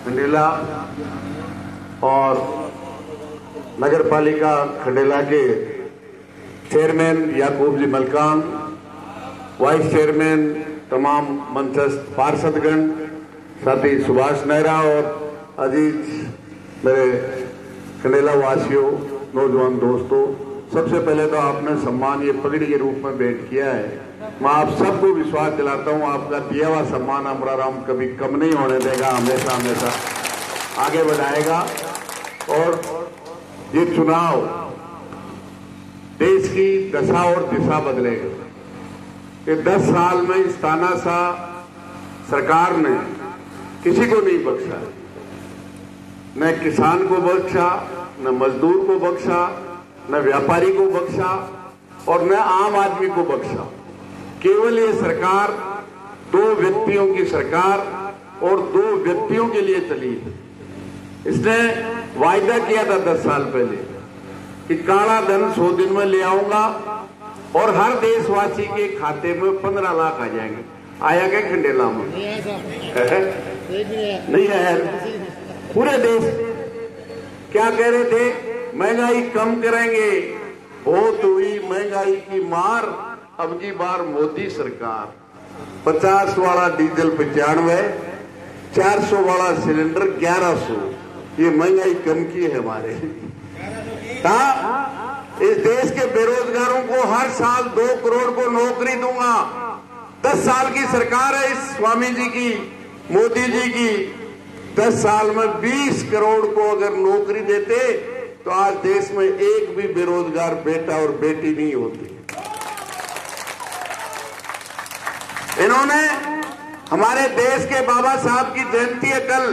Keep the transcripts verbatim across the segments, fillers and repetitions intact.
खंडेला और नगर पालिका खंडेला के chairman Yakub ji Malkan, vice chairman, तमाम मंचस्थ पार्षदगण, साथी सुभाष नेहरा और अजीज मेरे खंडेला वासियों, नौजवान दोस्तों, सबसे पहले तो आपने सम्मान ये पगड़ी के रूप में भेंट किया है। मैं आप सबको विश्वास दिलाता हूँ आपका दिया हुआ सम्मान अमराराम कभी कम नहीं होने देगा, हमेशा हमेशा आगे बढ़ाएगा। और ये चुनाव देश की दशा और दिशा बदलेगा। ये दस साल में इस तानाशाह सरकार ने किसी को नहीं बख्शा, न किसान को बख्शा, न मजदूर को बख्शा, न व्यापारी को बख्शा और न आम आदमी को बख्शा। केवल ये सरकार दो व्यक्तियों की सरकार और दो व्यक्तियों के लिए चली है। इसने वायदा किया था दस साल पहले कि काला धन सौ दिन में ले आऊंगा और हर देशवासी के खाते में पंद्रह लाख आ जाएंगे। आया क्या खंडेला में? नहीं आया। पूरे देश क्या कह रहे थे? महंगाई कम करेंगे, बहुत हुई महंगाई की मार, अब की बार मोदी सरकार। पचास वाला डीजल पचानवे, चार सौ वाला सिलेंडर ग्यारह सौ, ये महंगाई कम की है हमारे। इस देश के बेरोजगारों को हर साल दो करोड़ को नौकरी दूंगा। दस साल की सरकार है इस स्वामी जी की, मोदी जी की। दस साल में बीस करोड़ को अगर नौकरी देते तो आज देश में एक भी बेरोजगार बेटा और बेटी नहीं होती। इन्होंने हमारे देश के बाबा साहब की जयंती है कल।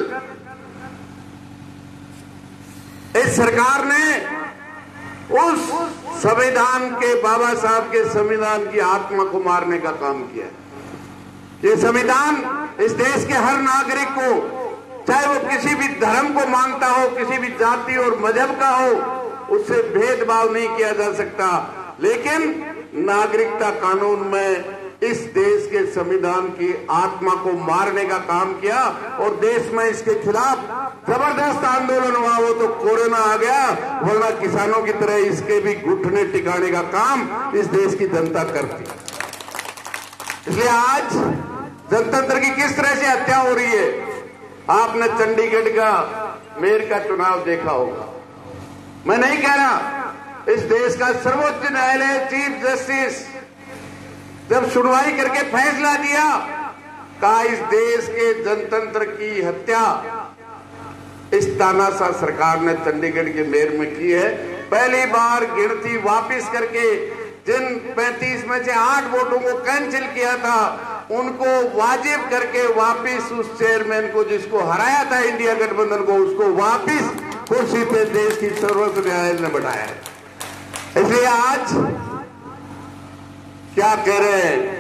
इस सरकार ने उस संविधान के, बाबा साहब के संविधान की आत्मा को मारने का काम किया। ये संविधान इस देश के हर नागरिक को, चाहे वो किसी भी धर्म को मानता हो, किसी भी जाति और मजहब का हो, उससे भेदभाव नहीं किया जा सकता। लेकिन नागरिकता कानून में इस देश के संविधान की आत्मा को मारने का काम किया और देश में इसके खिलाफ जबरदस्त आंदोलन हुआ। वो तो कोरोना आ गया, वरना किसानों की तरह इसके भी घुटने टिकाने का काम इस देश की जनता करती। इसलिए आज जनतंत्र की किस तरह से हत्या हो रही है। आपने चंडीगढ़ का मेयर का चुनाव देखा होगा। मैं नहीं कह रहा, इस देश का सर्वोच्च न्यायालय चीफ जस्टिस जब सुनवाई करके फैसला दिया, कहा इस देश के जनतंत्र की हत्या इस तानाशाह सरकार ने चंडीगढ़ के मेयर में की है। पहली बार गिनती वापस करके जिन पैंतीस में से आठ वोटों को कैंसिल किया था, उनको वाजिब करके वापस उस चेयरमैन को, जिसको हराया था इंडिया गठबंधन को, उसको वापस कुर्सी पे देश की सर्वोच्च न्यायालय ने बैठाया। इसलिए आज क्या कह रहे हैं?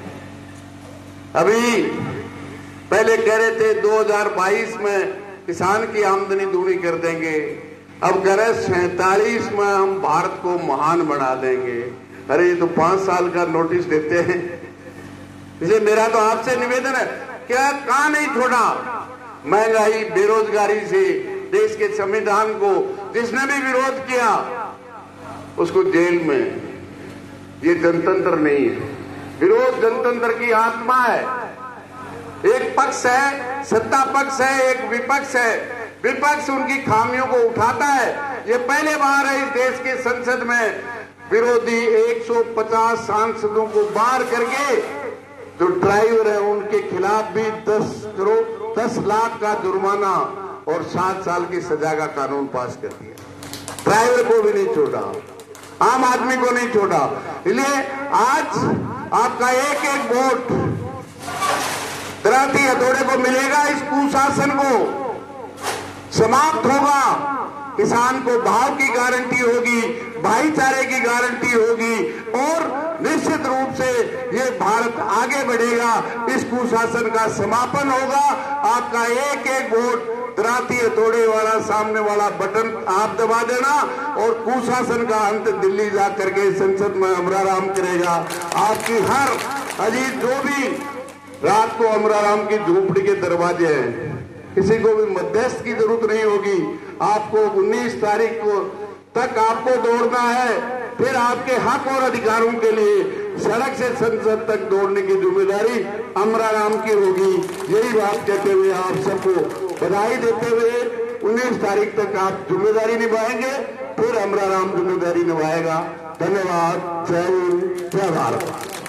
अभी पहले कह रहे थे दो हज़ार बाईस में किसान की आमदनी दूनी कर देंगे, अब कह रहे सैतालीस में हम भारत को महान बना देंगे। अरे ये तो पांच साल का नोटिस देते हैं। इसलिए मेरा तो आपसे निवेदन है, क्या कहां नहीं छोड़ा? महंगाई, बेरोजगारी से देश के संविधान को जिसने भी विरोध किया उसको जेल में। ये जनतंत्र नहीं है, विरोध जनतंत्र की आत्मा है। एक पक्ष है, सत्ता पक्ष है, एक विपक्ष है। विपक्ष उनकी खामियों को उठाता है। ये पहले बार है इस देश के संसद में विरोधी एक सौ पचास सांसदों को बाहर करके जो ड्राइवर है उनके खिलाफ भी दस करोड़ दस लाख का जुर्माना और सात साल की सजा का कानून पास कर दिया। ड्राइवर को भी नहीं छोड़ा, आम आदमी को नहीं छोड़ा। इसलिए आज आपका एक एक वोट दराती हथौड़े को मिलेगा। इस कुशासन को समाप्त होगा। किसान को भाव की गारंटी होगी, भाईचारे की गारंटी होगी और निश्चित रूप से ये भारत आगे बढ़ेगा। इस कुशासन का समापन होगा। आपका एक एक वोट दराती हथौड़े वाला सामने वाला बटन आप दबा देना और कुशासन का अंत दिल्ली जा करके संसद में अमराराम करेगा। आपकी हर अजीत जो भी रात को अमराराम की झोपड़ी के दरवाजे हैं, किसी को भी मध्यस्थ की जरूरत नहीं होगी। आपको उन्नीस तारीख को तक आपको दौड़ना है, फिर आपके हक और अधिकारों के लिए सड़क से संसद तक दौड़ने की जिम्मेदारी अमराराम की होगी। यही बात कहते हुए आप सबको बधाई देते हुए उन्नीस तारीख तक आप जिम्मेदारी निभाएंगे, फिर अमराराम जिम्मेदारी निभाएगा। धन्यवाद। जय हिंद, जय भारत।